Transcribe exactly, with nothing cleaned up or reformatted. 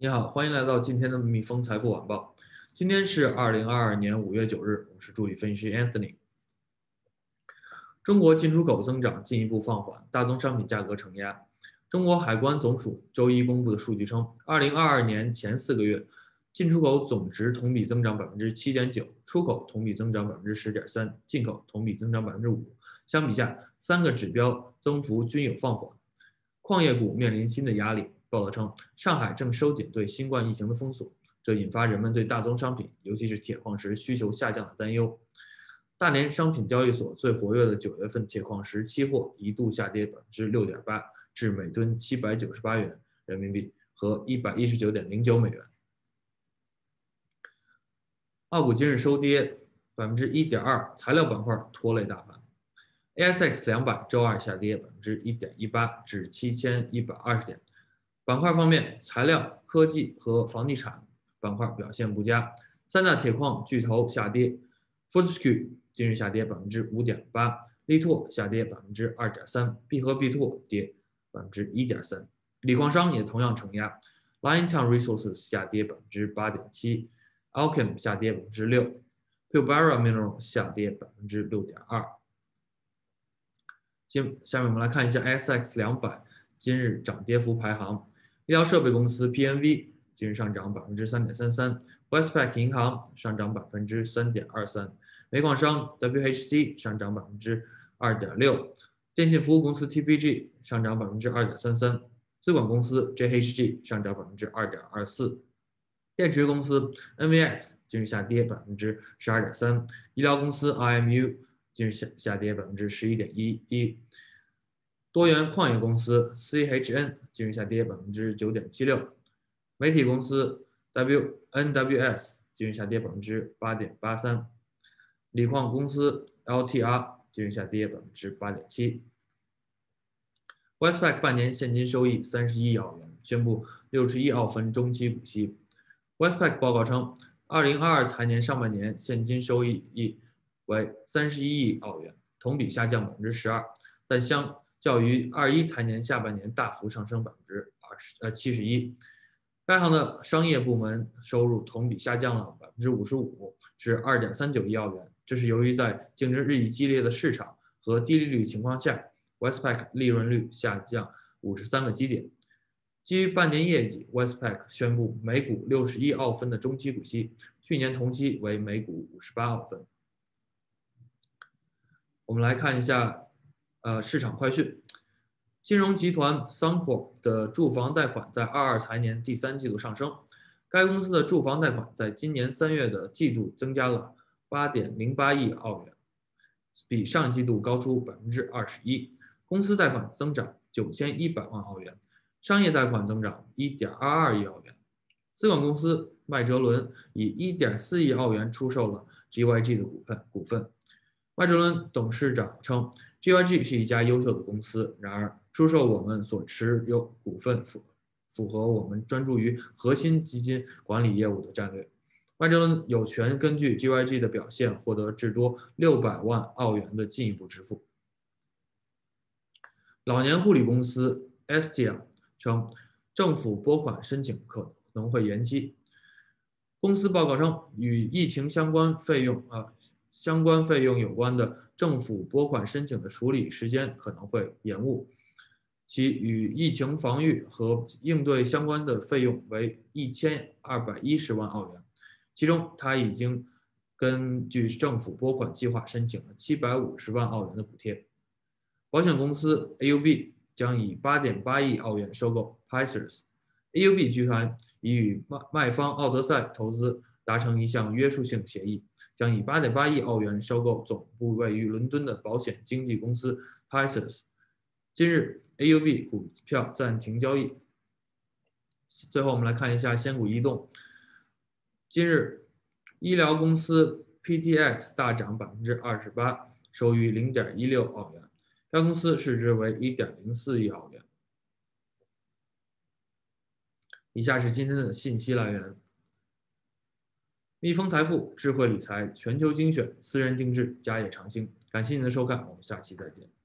你好，欢迎来到今天的蜜蜂财富晚报。今天是二零二二年五月九日，我是助理分析师 Anthony。中国进出口增长进一步放缓，大宗商品价格承压。中国海关总署周一公布的数据称，二零二二年前四个月，进出口总值同比增长百分之七点九，出口同比增长百分之十点三，进口同比增长百分之五。相比下，三个指标增幅均有放缓。矿业股面临新的压力。报道称，上海正收紧对新冠疫情的封锁，这引发人们对大宗商品，尤其是铁矿石需求下降的担忧。大连商品交易所最活跃的九月份铁矿石期货一度下跌百分之六点八，至每吨七百九十八元人民币和一百一十九点零九美元。澳股今日收跌百分之一点二，材料板块拖累大盘。A S X 两百周二下跌百分之一点一八，至七千一百二十点。板块方面，材料、科技和房地产板块表现不佳，三大铁矿巨头下跌。Fortescue 今日下跌百分之五点八，力拓下跌百分之二点三，必和必拓跌百分之一点三。锂矿商也同样承压 ，Liontown Resources 下跌百分之八点七 ，Allkem 下跌百分之六 ，Pilbara Mineral 下跌百分之六点二。接下面我们来看一下 A S X 两百今日涨跌幅排行。医疗设备公司 P N V 今日上涨百分之三点三三 ，Westpac 银行上涨百分之三点二三，煤矿商 W H C 上涨百分之二点六，电信服务公司 T P G 上涨百分之二点三三，资管公司 J H G 上涨百分之二点二四，电池公司 N V X 今日下跌百分之十二点三，医疗公司 I M U 今日下下跌百分之十一点一一。多元矿业公司 C H N 今日下跌百分之九点七六，媒体公司 W N W S 今日下跌百分之八点八三，锂矿公司 L T R 今日下跌百分之八点七。Westpac 半年现金收益三十亿澳元，宣布六十亿澳分中期股息。Westpac 报告称，二零二二财年上半年现金收益为三十一亿澳元，同比下降百分之十二，但相较于二一财年下半年大幅上升百分之二十呃七十一。该行的商业部门收入同比下降了百分之五十五，至二点三九亿澳元。这是由于在竞争日益激烈的市场和低利率情况下 ，Westpac 利润率下降五十三个基点。基于半年业绩 ，Westpac 宣布每股六十亿澳分的中期股息，去年同期为每股五十八澳分。我们来看一下。呃，市场快讯，金融集团 Suncorp 的住房贷款在二二财年第三季度上升，该公司的住房贷款在今年三月的季度增加了八点零八亿澳元，比上季度高出百分之二十一。公司贷款增长九千一百万澳元，商业贷款增长一点二二亿澳元。资管公司麦哲伦以一点四亿澳元出售了 G Y G 的股份股份。麦哲伦董事长称 ，G Y G 是一家优秀的公司，然而出售我们所持有股份符符合我们专注于核心基金管理业务的战略。麦哲伦有权根据 G Y G 的表现获得至多六百万澳元的进一步支付。老年护理公司 S T M 称，政府拨款申请可能会延期。公司报告称，与疫情相关费用啊。呃相关费用有关的政府拨款申请的处理时间可能会延误，其与疫情防御和应对相关的费用为一千二百一十万澳元，其中他已经根据政府拨款计划申请了七百五十万澳元的补贴。保险公司 A U B 将以八点八亿澳元收购 Picers。A U B 集团已与卖方奥德赛投资达成一项约束性协议。将以八点八亿澳元收购总部位于伦敦的保险经纪公司 Picers。今日 A U B 股票暂停交易。最后我们来看一下仙股移动。今日医疗公司 P T X 大涨百分之二十八，收于零点一六澳元。该公司市值为一点零四亿澳元。以下是今天的信息来源。蜜蜂财富智慧理财全球精选私人定制家业长青，感谢您的收看，我们下期再见。